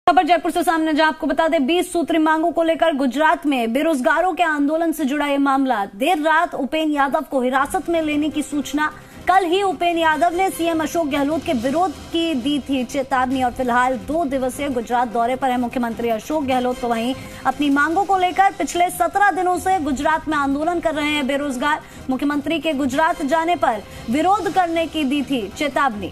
खबर जयपुर से सामने जहां आपको बता दें 20 सूत्री मांगों को लेकर गुजरात में बेरोजगारों के आंदोलन से जुड़ा ये मामला। देर रात उपेन्द्र यादव को हिरासत में लेने की सूचना। कल ही उपेन्द्र यादव ने सीएम अशोक गहलोत के विरोध की दी थी चेतावनी और फिलहाल 2 दिवसीय गुजरात दौरे पर है मुख्यमंत्री अशोक गहलोत। तो वहीं अपनी मांगों को लेकर पिछले 17 दिनों से गुजरात में आंदोलन कर रहे हैं बेरोजगार। मुख्यमंत्री के गुजरात जाने पर विरोध करने की दी थी चेतावनी।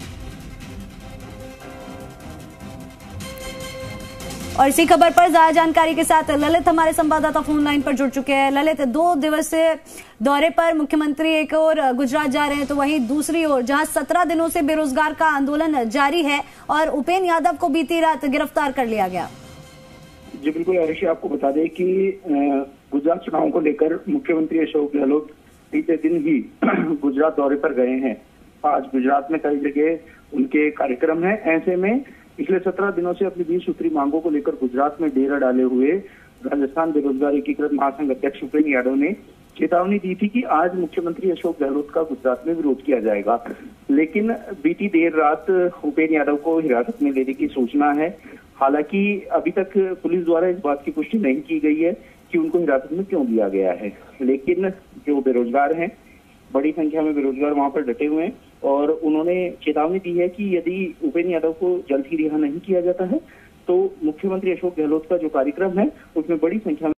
और इसी खबर पर ज्यादा जानकारी के साथ ललित हमारे संवाददाता फोन लाइन पर जुड़ चुके हैं। ललित, 2 दिवसीय दौरे पर मुख्यमंत्री एक ओर गुजरात जा रहे हैं तो वहीं दूसरी ओर जहां 17 दिनों से बेरोजगार का आंदोलन जारी है और उपेन्द्र यादव को बीती रात गिरफ्तार कर लिया गया। जी बिल्कुल आरुषि, आपको बता दें कि गुजरात चुनाव को लेकर मुख्यमंत्री अशोक गहलोत बीते दिन ही गुजरात दौरे पर गए हैं। आज गुजरात में कई जगह उनके कार्यक्रम है। ऐसे में पिछले 17 दिनों से अपनी 20 सूत्री मांगों को लेकर गुजरात में डेरा डाले हुए राजस्थान बेरोजगार एकीकृत महासंघ अध्यक्ष उपेन्द्र यादव ने चेतावनी दी थी कि आज मुख्यमंत्री अशोक गहलोत का गुजरात में विरोध किया जाएगा। लेकिन बीती देर रात उपेन्द्र यादव को हिरासत में लेने की सूचना है। हालांकि अभी तक पुलिस द्वारा इस बात की पुष्टि नहीं की गई है कि उनको हिरासत में क्यों लिया गया है। लेकिन जो बेरोजगार हैं, बड़ी संख्या में बेरोजगार वहां पर डटे हुए हैं और उन्होंने चेतावनी दी है कि यदि उपेन्द्र यादव को जल्द ही रिहा नहीं किया जाता है तो मुख्यमंत्री अशोक गहलोत का जो कार्यक्रम है उसमें बड़ी संख्या में